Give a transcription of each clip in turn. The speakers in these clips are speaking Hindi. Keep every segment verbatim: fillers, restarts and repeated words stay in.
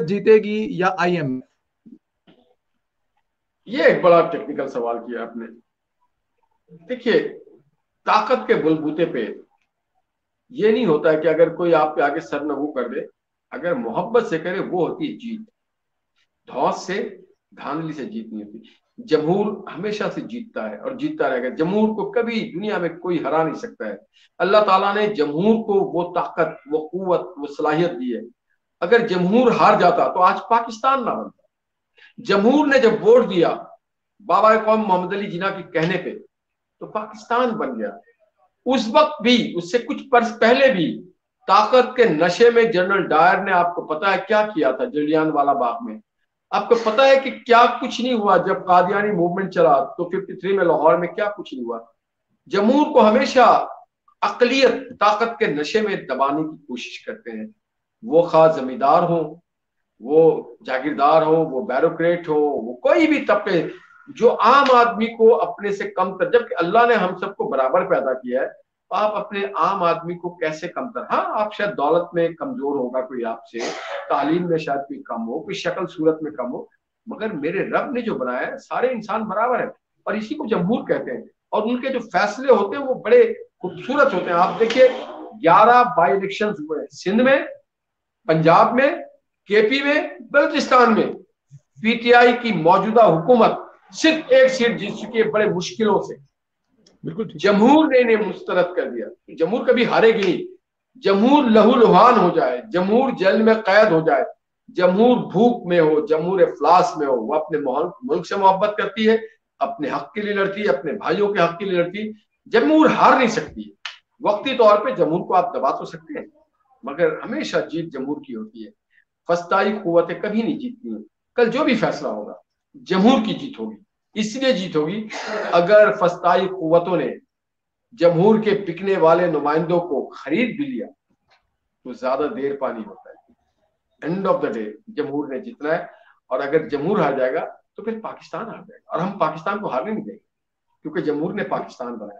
जीतेगी या आईएमएफ? ये एक बड़ा टेक्निकल सवाल किया आपने। देखिए, ताकत के बलबूते पे ये नहीं होता है कि अगर कोई आप पे आगे सर नगू कर दे, अगर मोहब्बत से करे वो होती है जीत। धौंस से, धांधली से जीत नहीं होती। जमहूर हमेशा से जीतता है और जीतता रहेगा। जमहूर को कभी दुनिया में कोई हरा नहीं सकता है। अल्लाह ताला ने जमहूर को वो ताकत, वो कुव्वत, वो सलाहियत दी है। अगर जमहूर हार जाता तो आज पाकिस्तान ना बनता। जमहूर ने जब वोट दिया बाबा कौम मोहम्मद अली जिन्ना के कहने पे, तो पाकिस्तान बन गया। उस वक्त भी, उससे कुछ वर्ष पहले भी ताकत के नशे में जनरल डायर ने, आपको पता है क्या किया था जलियांवाला बाग में? आपको पता है कि क्या कुछ नहीं हुआ जब कादियानी मूवमेंट चला तो तिरेपन में लाहौर में क्या कुछ नहीं हुआ? जमहूर को हमेशा अकलियत ताकत के नशे में दबाने की कोशिश करते हैं। वो खास जमींदार हो, वो जागीरदार हो, वो बैरोक्रेट हो, वो कोई भी तबके, जो आम आदमी को अपने से कम कर, जबकि अल्लाह ने हम सबको बराबर पैदा किया है, तो आप अपने आम आदमी को कैसे कम कर? हाँ, आप शायद दौलत में कमजोर होगा कोई आपसे, तालीम में शायद कोई कम हो, कोई शक्ल सूरत में कम हो, मगर मेरे रब ने जो बनाया है सारे इंसान बराबर है। और इसी को जमहूर कहते हैं। और उनके जो फैसले होते हैं वो बड़े खूबसूरत होते हैं। आप देखिए, ग्यारह बाई इलेक्शन हुए हैं, सिंध में, पंजाब में, केपी में, बलूचिस्तान में। पीटीआई की मौजूदा हुकूमत सिर्फ एक सीट जीत चुकी है बड़े मुश्किलों से। बिल्कुल। जमहूर ने इन्हें मुस्तरद कर दिया। जमहूर कभी हारेगी नहीं। जमहूर लहूलुहान हो जाए, जमहूर जेल में कैद हो जाए, जमहूर भूख में हो, जमहूर इफ्लास में हो, वो अपने मुल्क से मोहब्बत करती है, अपने हक के लिए लड़ती है, अपने भाइयों के हक के लिए लड़ती है। जमहूर हार नहीं सकती है। वक्ती तौर पे जमहूर को आप दबा तो सकते हैं, मगर हमेशा जीत जमहूर की होती है। फस्ताई कुव्वतें कभी नहीं जीतती हैं। कल जो भी फैसला होगा जमहूर की जीत होगी। इसलिए जीत होगी अगर फस्ताई कुव्वतों ने जमहूर के बिकने वाले नुमाइंदों को खरीद भी लिया तो ज्यादा देर पानी होता है। एंड ऑफ द डे जमहूर ने जीतना है। और अगर जमहूर हार जाएगा तो फिर पाकिस्तान हार जाएगा। और हम पाकिस्तान को हारने नहीं देंगे, क्योंकि जमहूर ने पाकिस्तान बनाया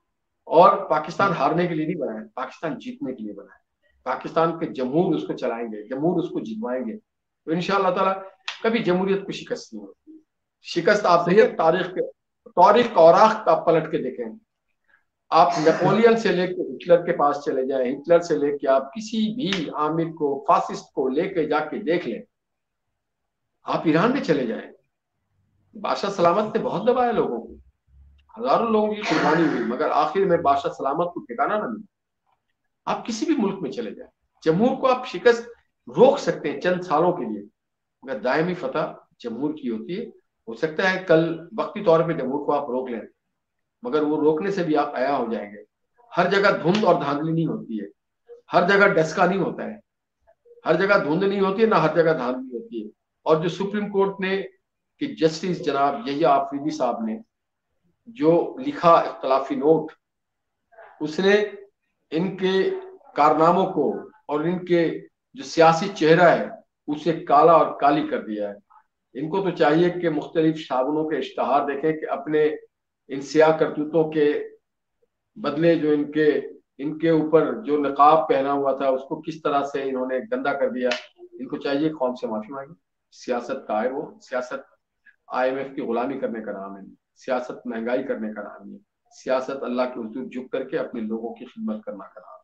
और पाकिस्तान हारने के लिए नहीं बनाया, पाकिस्तान जीतने के लिए बनाया। पाकिस्तान के जमहूर उसको चलाएंगे, जमहूर उसको जितवाएंगे। तो इंशाअल्लाह ताला कभी जमहूरियत को शिकस्त नहीं होती। शिकस्त आप देखें तारीख के, तारीख का औराख आप पलट के देखें। आप नेपोलियन से लेके हिटलर के पास चले जाएं, हिटलर से लेके आप किसी भी आमिर को, फासिस्ट को लेके जाके देख लें। आप ईरान में चले जाएं, बादशाह सलामत ने बहुत दबाया लोगों को, हजारों लोगों की कुर्बानी हुई, मगर आखिर में बादशाह सलामत को ठिकाना ना मिला। आप किसी भी मुल्क में चले जाएं, जमहूर को आप शिकस्त रोक सकते हैं चंद सालों के लिए, मगर दायमी फतह जमहूर की होती है। हो सकता है कल वक्ती तौर पे जमहूर को आप रोक लें, मगर वो रोकने से भी आप आया हो जाएंगे। हर जगह धुंध और धांधली नहीं होती है, हर जगह डस्का नहीं होता है, हर जगह धुंध नहीं होती है, ना हर जगह धांधली होती है। और जो सुप्रीम कोर्ट ने कि जस्टिस जनाब यहिया आफरीदी साहब ने जो लिखा इख्तलाफी नोट, उसने इनके कारनामों को और इनके जो सियासी चेहरा है उसे काला और काली कर दिया है। इनको तो चाहिए कि मुख्तलिफ साबुनों के इश्तहार देखें कि अपने इन सियाह करतूतों के बदले जो इनके इनके ऊपर जो नकाब पहना हुआ था उसको किस तरह से इन्होंने गंदा कर दिया। इनको चाहिए कौम से माफी मांगे। सियासत का है वो, सियासत आईएमएफ की गुलामी करने का नाम है, सियासत महंगाई करने का नाम है, सियासत अल्लाह के हुजूर झुक करके अपने लोगों की खिदमत करना का नाम है।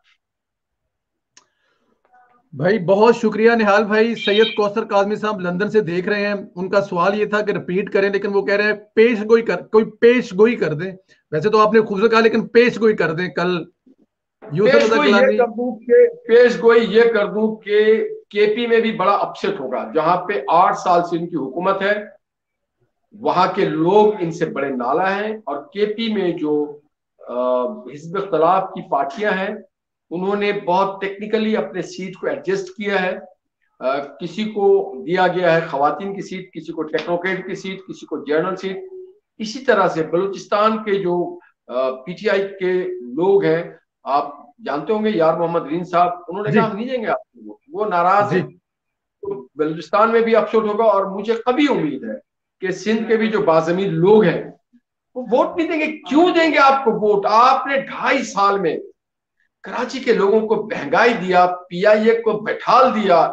भाई बहुत शुक्रिया निहाल भाई। सैयद कौसर काजमी साहब लंदन से देख रहे हैं, उनका सवाल ये था कि रिपीट करें, लेकिन वो कह रहे हैं पेश गोई कर, कोई पेश गोई कर दें। वैसे तो आपने खूबसूरत कहा, लेकिन पेश गोई कर दें। कल पेश गोई ये कर दूं कि पेश गोई ये कर दूं कि केपी में भी बड़ा अपसेट होगा, जहां पे आठ साल से इनकी हुकूमत है, वहां के लोग इनसे बड़े नाला हैं। और केपी में जो हिज़्ब इख्तिलाफ की पार्टियां हैं उन्होंने बहुत टेक्निकली अपने सीट को एडजस्ट किया है। आ, किसी को दिया गया है खवातीन की सीट, किसी को टेक्नोक्रेट की सीट, किसी को जर्नल सीट। इसी तरह से बलूचिस्तान के जो पीटीआई के लोग हैं, आप जानते होंगे यार मोहम्मद रीन साहब, उन्होंने कहा हम नहीं देंगे आपको, वो नाराज है। तो बलूचिस्तान में भी अपशोट होगा। और मुझे कभी उम्मीद है कि सिंध के भी जो बाज़मीर लोग हैं वो वोट नहीं देंगे। क्यों देंगे आपको वोट? आपने ढाई साल में कराची के लोगों को महंगाई दिया, पीआईए को बैठाल दिया,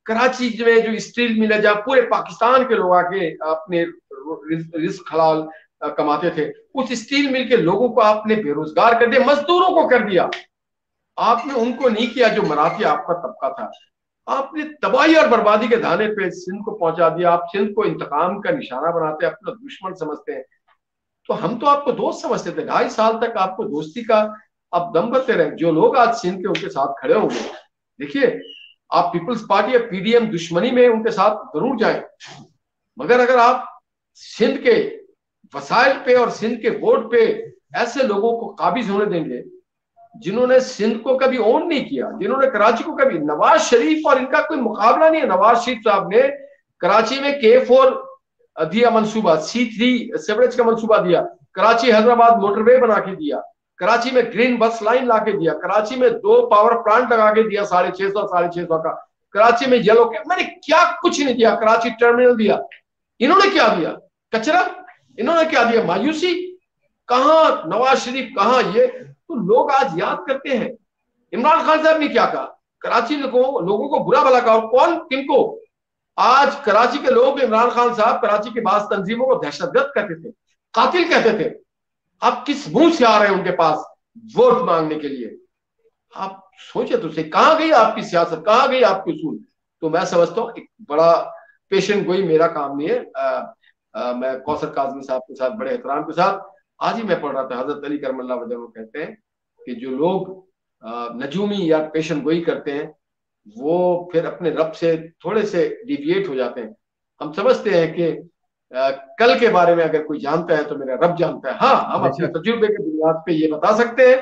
कराची में जो स्टील मिल है जहाँ पूरे पाकिस्तान के लोग आके अपने रिस्क हलाल कमाते थे, उस स्टील मिल के लोगों को आपने बेरोजगार कर दिया, मजदूरों को कर दिया। आपने उनको नहीं किया जो मराठी आपका तबका था। आपने तबाही और बर्बादी के दाने पे सिंध को पहुंचा दिया। आप सिंध को इंतकाम का निशाना बनाते हैं, अपना दुश्मन समझते हैं। तो हम तो आपको दोस्त समझते थे, ढाई साल तक आपको दोस्ती का आप दम भरते रहे। जो लोग आज सिंध के उनके साथ खड़े होंगे, देखिए आप पीपल्स पार्टी या पीडीएम दुश्मनी में उनके साथ जरूर जाएं, मगर अगर आप सिंध के वसाइल पे और सिंध के वोट पे ऐसे लोगों को काबिज होने देंगे जिन्होंने सिंध को कभी ओन नहीं किया, जिन्होंने कराची को कभी, नवाज शरीफ और इनका कोई मुकाबला नहीं है। नवाज शरीफ साहब ने कराची में के फोर दिया मंसूबा, सी थ्री सेवरेज का मंसूबा दिया, कराची हैदराबाद मोटरवे बना के दिया, कराची में ग्रीन बस लाइन ला के दिया, कराची में दो पावर प्लांट लगा के दिया साढ़े छह सौ साढ़े छह सौ का, कराची में येलो के, मैंने क्या कुछ नहीं दिया, कराची टर्मिनल दिया। इन्होंने क्या दिया? कचरा। इन्होंने क्या दिया? मायूसी। कहाँ नवाज शरीफ, कहाँ ये? तो लोग आज याद करते हैं इमरान खान साहब ने क्या कहा, कराची लोगों लोगों को बुरा भला कहा। कौन, किनको? आज कराची के लोग इमरान खान साहब कराची की बास तंजीमों को दहशतगर्द कहते थे, कातिल कहते थे। आप किस मुंह से आ रहे हैं उनके पास वोट मांगने के लिए? आप सोचे तो सही, कहां गई आपकी सियासत, कहां गई आपकी उसूल? तो मैं समझता हूँ एक बड़ा पेशेंट गोई मेरा काम नहीं है। आ, आ, मैं कौसर काजमी साहब के साथ बड़े एहतराम के साथ, आज ही मैं पढ़ रहा था, हजरत अली करमल्ला वजह कहते हैं कि जो लोग नजूमी या पेशन गोई करते हैं वो फिर अपने रब से थोड़े से डिविएट हो जाते हैं। हम समझते हैं कि आ, कल के बारे में अगर कोई जानता है तो मेरा रब जानता है। हाँ, हम अपने तजुर्बे की बुनियाद पे ये बता सकते हैं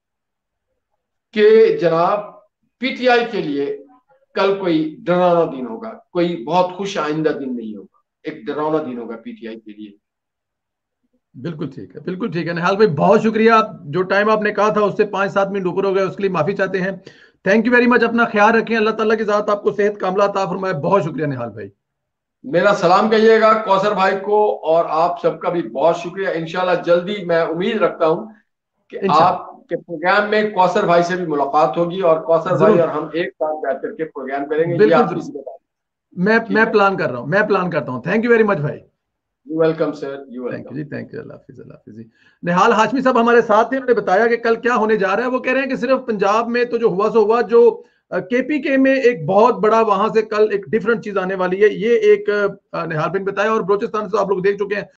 कि जनाब पीटीआई के लिए कल कोई डरावना दिन होगा, कोई बहुत खुश आइंदा दिन नहीं होगा, एक डरावना दिन होगा पीटीआई के लिए। बिल्कुल ठीक है, बिल्कुल ठीक है। निहाल भाई बहुत शुक्रिया, जो टाइम आपने कहा था उससे पांच सात मिनट ऊपर हो गए, उसके लिए माफी चाहते हैं। थैंक यू वेरी मच, अपना ख्याल रखें, अल्लाह ताला के साथ आपको सेहत कामला अता फरमाए। बहुत शुक्रिया निहाल भाई। मेरा सलाम कहिएगा कौसर भाई को, और आप सबका भी बहुत शुक्रिया। इंशाल्लाह जल्दी मैं उम्मीद रखता हूं कि आपके प्रोग्राम में कौसर भाई से भी मुलाकात होगी और कौसर भाई और हम एक साथ बैठ करके प्रोग्राम करेंगे। ये आपकी जिम्मेदारी। मैं मैं प्लान कर रहा हूं, मैं प्लान करता हूं। थैंक यू वेरी मच भाई। You welcome sir, you welcome. Thank you जी, थैंक यू। अल्लाह हाफिज़, अल्लाह हाफिज़ जी। निहाल हाशमी साहब हमारे साथ थे, उन्होंने बताया कि कल क्या होने जा रहा है। वो कह रहे हैं कि सिर्फ पंजाब में तो जो हुआ सो हुआ, जो केपीके में एक बहुत बड़ा वहां से कल एक डिफरेंट चीज आने वाली है। ये एक निहाल भाई ने बताया, और बलोचिस्तान से आप लोग देख चुके हैं